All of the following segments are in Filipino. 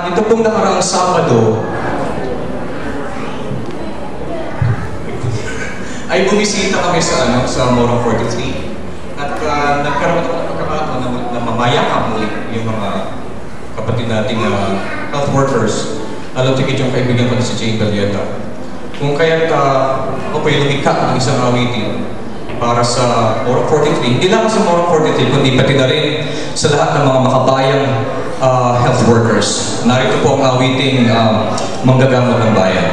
Nito pong nakaraang Sabado, ay bumisita kami sa Morong 43 at nagkaroon ako ng pagkakataon na mamayakap muli yung mga kapatid nating health workers, lalo tigit yung kaibigan ko na si Jane Galieta. Kung kaya't ako po'y lumikha ng isang awitin para sa Morong 43, hindi lang sa Morong 43, kundi pati na rin sa lahat ng mga makabayang health workers. Narito po ang awiting Manggagamot ng Bayan.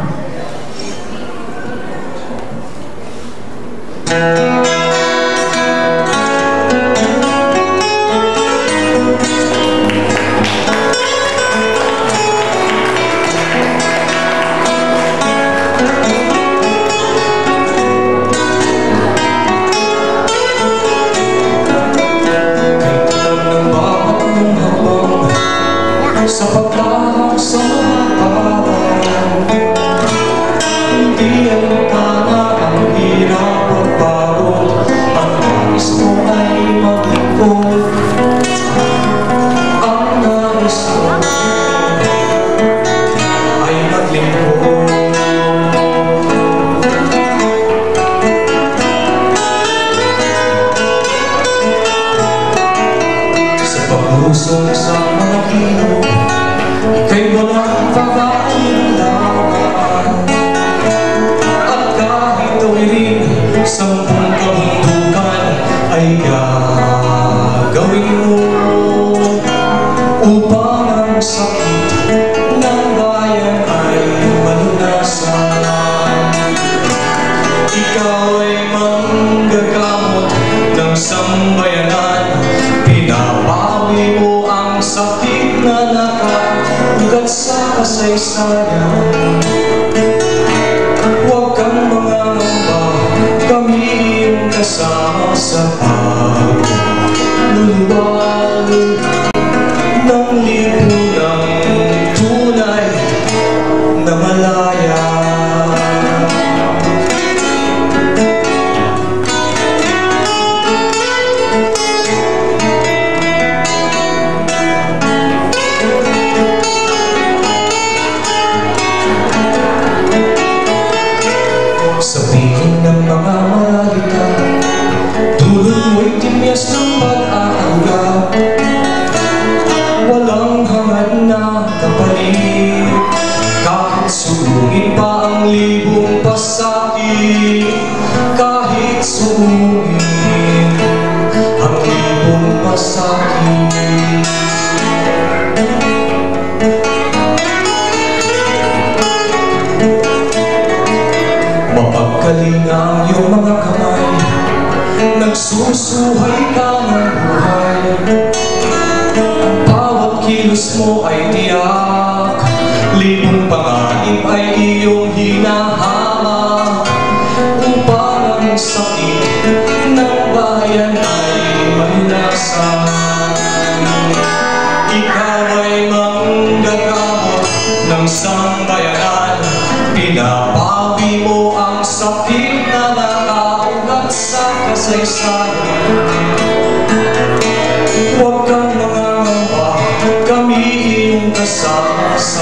Sa paglahak sa mga parang hindi ang tana ang hirap magbago. Ang nais mo ay maglingkod, ang nais mo ay maglingkod. Sa paglusong sa mga hilo, ika'y walang pag-aalinlangan. At kahit tawirin sampung kabundukan ay gagawin mo upang ang sakit ng bayan ay malunasan. Ikaw ay manggagamot ng sambayanan, pinapawi mo ang sakit na nakaugat sa kasaysayan. Huwag kang mangangamba, kami iyong kasama sa pagluluwal ng lipunang tunay na malaya. Sabihin ng mga maralita, dulot mo'y timyas ng pag-aaruga. Walang hangad na kapalit, kahit sulungin pa ang libong pasakit. Kahit sulungin ang libong pasakit. Mapagkalinga ang iyong mga kamay, nagsusuhay ka ng buhay. Ang bawat kilos mo ay tiyak, libong panganib ay iyong hinahamak, upang ang sakit ng bayan ay malunasan. Ikaw ay manggagamot ng sambayanan, pinapawi mo ang sakit na nakaugat sa kasaysayan. Huwag kang mangangamba, kami iyong kasama sa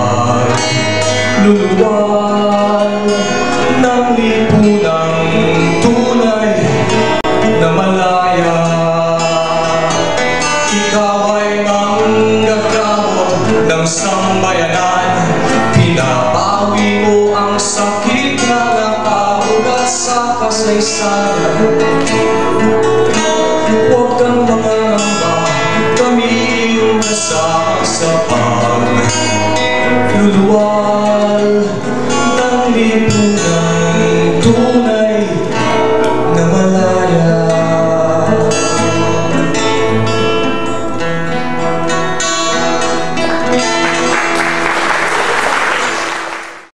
pagluluwal ng lipunang tunay na malaya. Ikaw ay manggagamot ng sambayanan, pinapawi mo ang sakit na nakaugat sa kasaysayan. Huwag kang mangangamba, kami iyong kasama sa pagluluwal